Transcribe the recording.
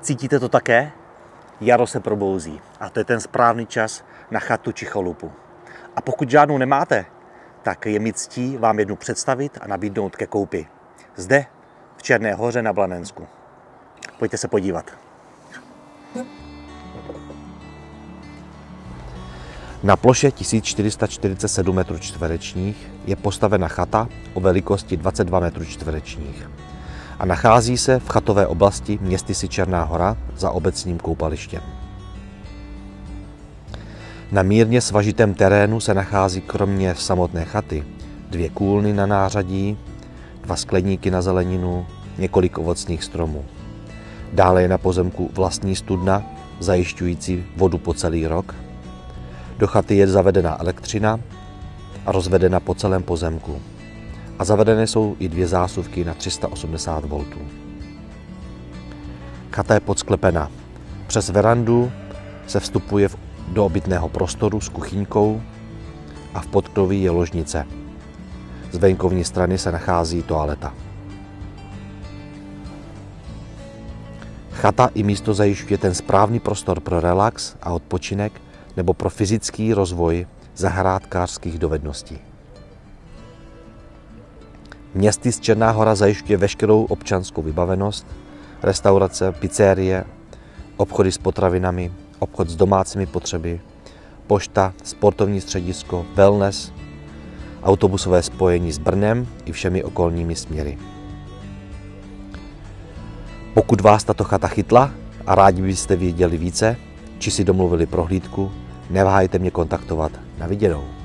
Cítíte to také? Jaro se probouzí a to je ten správný čas na chatu či chalupu. A pokud žádnou nemáte, tak je mi ctí vám jednu představit a nabídnout ke koupi. Zde v Černé Hoře na Blanensku. Pojďte se podívat. Na ploše 1447 m2 je postavena chata o velikosti 22 m2 a nachází se v chatové oblasti městysi Černá Hora za obecním koupalištěm. Na mírně svažitém terénu se nachází kromě samotné chaty 2 kůlny na nářadí, 2 skleníky na zeleninu, několik ovocných stromů. Dále je na pozemku vlastní studna, zajišťující vodu po celý rok. Do chaty je zavedena elektřina a rozvedena po celém pozemku. A zavedené jsou i 2 zásuvky na 380 V. Chata je podsklepena. Přes verandu se vstupuje do obytného prostoru s kuchyňkou a v podkroví je ložnice. Z venkovní strany se nachází toaleta. Chata i místo zajišťuje ten správný prostor pro relax a odpočinek nebo pro fyzický rozvoj zahrádkářských dovedností. Městys Černá Hora zajišťuje veškerou občanskou vybavenost, restaurace, pizzerie, obchody s potravinami, obchod s domácími potřeby, pošta, sportovní středisko, wellness, autobusové spojení s Brnem i všemi okolními směry. Pokud vás tato chata chytla a rádi byste věděli více, či si domluvili prohlídku, neváhejte mě kontaktovat. Na viděnou.